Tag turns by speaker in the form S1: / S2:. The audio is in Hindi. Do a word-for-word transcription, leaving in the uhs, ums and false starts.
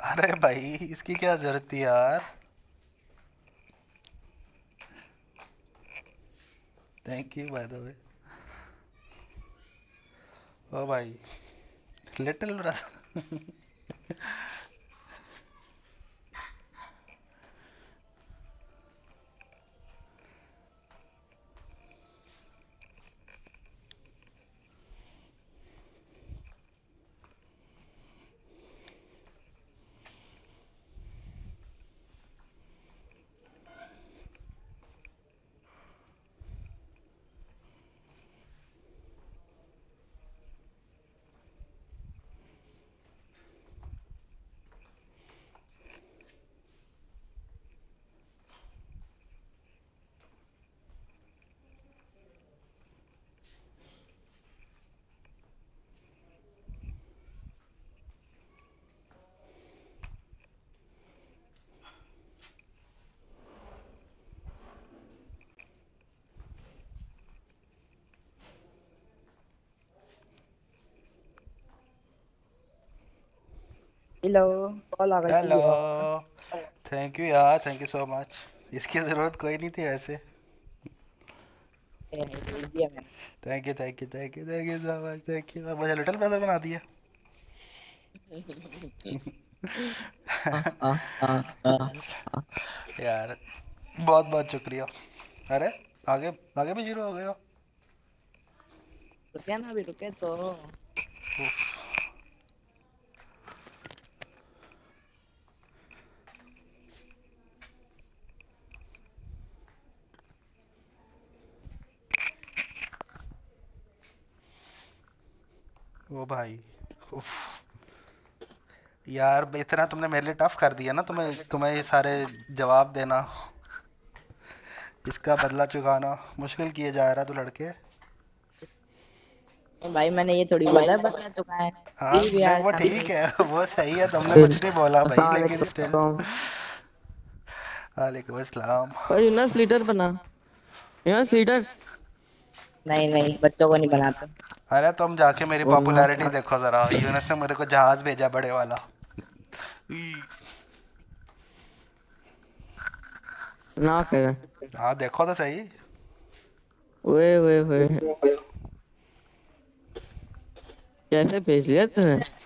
S1: अरे भाई इसकी क्या जरूरत थी यार। Thank you by the way. ओ भाई लिटिल ब्रदर।
S2: हेलो। कॉल आ गई थी
S1: हेलो।
S2: यार।
S1: थैंक यू यार, थैंक यू सो मच। इसकी ज़रूरत कोई नहीं थी वैसे।
S2: ए, नहीं भेज दिया मैंने।
S1: Thank you thank you thank you thank you so much, thank you. और मुझे लिटिल ब्रदर बना दिया।
S2: हाँ हाँ हाँ हाँ।
S1: यार बहुत बहुत शुक्रिया। अरे आगे आगे भी जीरो हो गया।
S2: रुके ना, अभी रुके तो।
S1: ओ भाई। उफ। यार इतना तुमने मेरे लिए टफ कर दिया ना, तुम्हें तुम्हें ये सारे जवाब देना, इसका बदला चुकाना मुश्किल किए जा रहा है, तू लड़के।
S2: ए भाई, मैंने ये थोड़ी बोला है बदला चुका है।
S1: हाँ
S2: जी भी
S1: नहीं
S2: आया
S1: वो
S2: था
S1: ठीक
S2: नहीं।
S1: है, वो सही है, तुमने
S3: अस्सलाम
S1: कुछ नहीं बोला भाई, लेकिन स्टिल।
S3: वालेकुम।
S1: वालेकुम अस्सलाम।
S3: और यूनस लीडर बना। यूनस लीडर।
S2: नहीं नहीं, बच्चों को नहीं बनाते।
S1: अरे तुम जाके मेरी
S3: वरना
S1: पॉपुलैरिटी देखो जरा, यूनुस ने मेरे को जहाज भेजा बड़े वाला। ई।
S3: ना करे।
S1: हाँ देखो तो सही।
S3: वे वे वे कैसे भेज लिया तूने?